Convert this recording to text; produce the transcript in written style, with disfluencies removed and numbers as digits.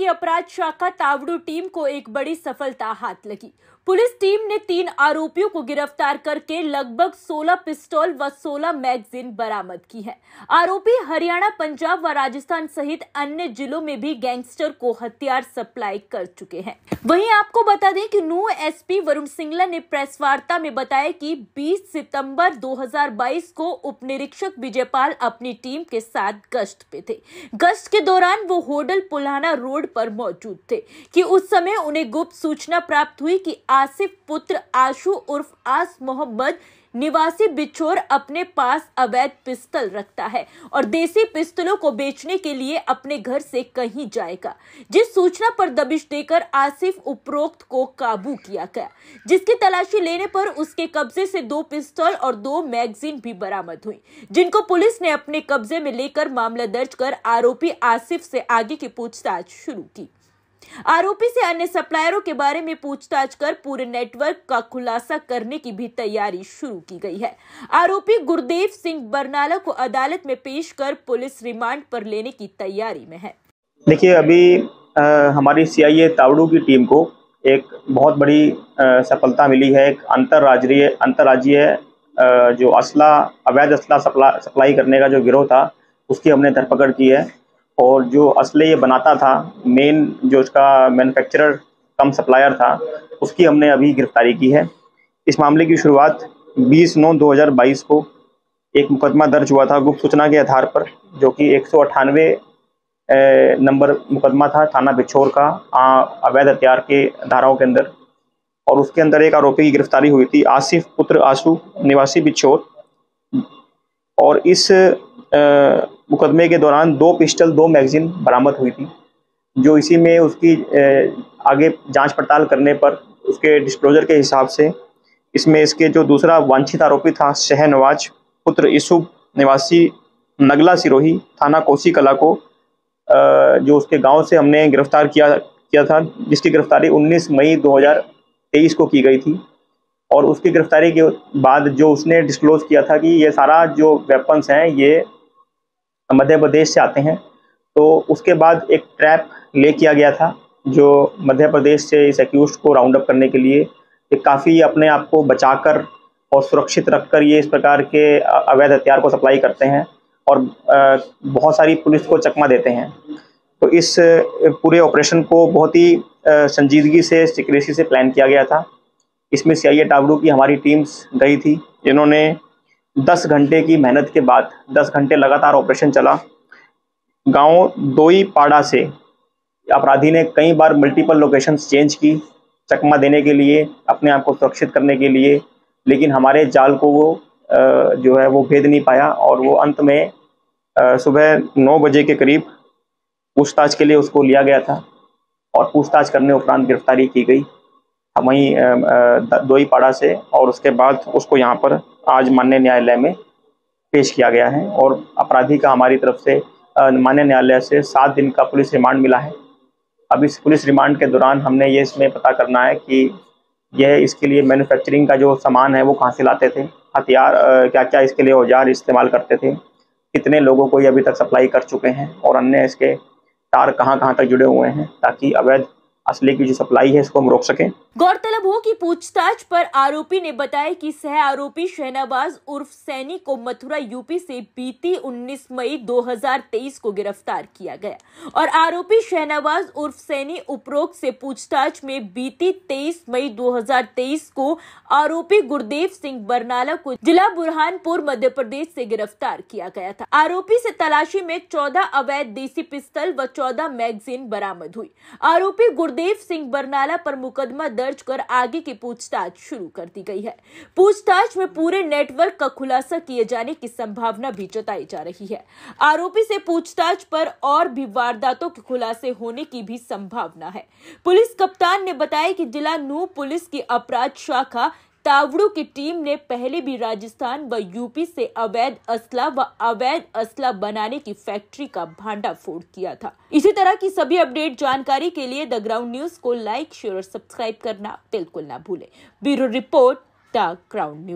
की अपराध शाखा तावड़ू टीम को एक बड़ी सफलता हाथ लगी। पुलिस टीम ने 3 आरोपियों को गिरफ्तार करके लगभग 16 पिस्तौल व 16 मैगजीन बरामद की है। आरोपी हरियाणा, पंजाब व राजस्थान सहित अन्य जिलों में भी गैंगस्टर को हथियार सप्लाई कर चुके हैं। वहीं आपको बता दें कि नूंह एसपी वरुण सिंगला ने प्रेस वार्ता में बताया कि 20 सितंबर 2022 को उप निरीक्षक विजयपाल अपनी टीम के साथ गश्त पे थे। गश्त के दौरान वो होटल पुलाना रोड पर मौजूद थे कि उस समय उन्हें गुप्त सूचना प्राप्त हुई कि आसिफ पुत्र आशु उर्फ आस मोहम्मद निवासी बिछोर अपने पास अवैध पिस्तौल रखता है और देसी पिस्तौलों को बेचने के लिए अपने घर से कहीं जाएगा। जिस सूचना पर दबिश देकर आसिफ उपरोक्त को काबू किया गया, जिसकी तलाशी लेने पर उसके कब्जे से 2 पिस्तौल और 2 मैगजीन भी बरामद हुई, जिनको पुलिस ने अपने कब्जे में लेकर मामला दर्ज कर आरोपी आसिफ से आगे की पूछताछ शुरू की। आरोपी से अन्य सप्लायरों के बारे में पूछताछ कर पूरे नेटवर्क का खुलासा करने की भी तैयारी शुरू की गई है। आरोपी गुरदेव सिंह बरनाला को अदालत में पेश कर पुलिस रिमांड पर लेने की तैयारी में है। देखिए, अभी हमारी सीआईए तावड़ू की टीम को एक बहुत बड़ी सफलता मिली है। एक अंतर्राज्यीय जो अवैध असला सप्लाई करने का जो गिरोह था, उसकी हमने धरपकड़ की है। और जो असले ये बनाता था, मेन जो उसका मैन्युफैक्चरर कम सप्लायर था, उसकी हमने अभी गिरफ्तारी की है। इस मामले की शुरुआत 20/9/2022 को एक मुकदमा दर्ज हुआ था गुप्त सूचना के आधार पर, जो कि 198 नंबर मुकदमा था थाना बिछोर का, अवैध हथियार के धाराओं के अंदर। और उसके अंदर एक आरोपी की गिरफ्तारी हुई थी, आसिफ पुत्र आशु निवासी बिछोर। और इस मुकदमे के दौरान 2 पिस्टल 2 मैगजीन बरामद हुई थी, जो इसी में उसकी आगे जांच पड़ताल करने पर उसके डिस्क्लोजर के हिसाब से इसमें इसके जो दूसरा वांछित आरोपी था शहनवाज पुत्र यूसुफ निवासी नगला सिरोही थाना कोसी कला को, जो उसके गांव से हमने गिरफ्तार किया था, जिसकी गिरफ्तारी 19 मई 2023 को की गई थी। और उसकी गिरफ्तारी के बाद जो उसने डिस्क्लोज किया था कि ये सारा जो वेपन्स हैं ये मध्य प्रदेश से आते हैं। तो उसके बाद एक ट्रैप ले किया गया था, जो मध्य प्रदेश से इस एक्यूज्ड को राउंड अप करने के लिए काफ़ी अपने आप को बचाकर और सुरक्षित रखकर ये इस प्रकार के अवैध हथियार को सप्लाई करते हैं और बहुत सारी पुलिस को चकमा देते हैं। तो इस पूरे ऑपरेशन को बहुत ही संजीदगी से, सीक्रेसी से प्लान किया गया था। इसमें सीआईए तावड़ू की हमारी टीम्स गई थी, जिन्होंने 10 घंटे की मेहनत के बाद 10 घंटे लगातार ऑपरेशन चला। गांव दोईपाड़ा से अपराधी ने कई बार मल्टीपल लोकेशंस चेंज की चकमा देने के लिए, अपने आप को सुरक्षित करने के लिए, लेकिन हमारे जाल को वो जो है वो भेद नहीं पाया। और वो अंत में सुबह 9 बजे के करीब पूछताछ के लिए उसको लिया गया था और पूछताछ करने उपरांत गिरफ्तारी की गई वहीं दोईपाड़ा से। और उसके बाद उसको यहाँ पर आज माननीय न्यायालय में पेश किया गया है और अपराधी का हमारी तरफ से माननीय न्यायालय से 7 दिन का पुलिस रिमांड मिला है। अब इस पुलिस रिमांड के दौरान हमने ये इसमें पता करना है कि यह इसके लिए मैन्युफैक्चरिंग का जो सामान है वो कहाँ से लाते थे, हथियार क्या क्या इसके लिए औजार इस्तेमाल करते थे, कितने लोगों को ये अभी तक सप्लाई कर चुके हैं और अन्य इसके तार कहाँ कहाँ तक जुड़े हुए हैं, ताकि अवैध असले की जो सप्लाई है इसको हम रोक सकें। गौरतलब हो कि पूछताछ पर आरोपी ने बताया कि सह आरोपी शहनवाज उर्फ सैनी को मथुरा यूपी से बीती 19 मई 2023 को गिरफ्तार किया गया और आरोपी शहनवाज उर्फ सैनी उपरोक्त से पूछताछ में बीती 23 मई 2023 को आरोपी गुरदेव सिंह बरनाला को जिला बुरहानपुर मध्य प्रदेश से गिरफ्तार किया गया था। आरोपी से तलाशी में 14 अवैध देसी पिस्तौल व 14 मैगजीन बरामद हुई। आरोपी गुरदेव सिंह बरनाला पर मुकदमा दर्ज कर आगे की पूछताछ शुरू कर दी गई है। पूछताछ में पूरे नेटवर्क का खुलासा किए जाने की संभावना भी जताई जा रही है। आरोपी से पूछताछ पर और भी वारदातों के खुलासे होने की भी संभावना है। पुलिस कप्तान ने बताया कि जिला नूंह पुलिस की अपराध शाखा तावड़ू की टीम ने पहले भी राजस्थान व यूपी से अवैध असला बनाने की फैक्ट्री का भांडाफोड़ किया था। इसी तरह की सभी अपडेट जानकारी के लिए द ग्राउंड न्यूज को लाइक, शेयर और सब्सक्राइब करना बिल्कुल ना भूलें। Bureau report, the Ground news.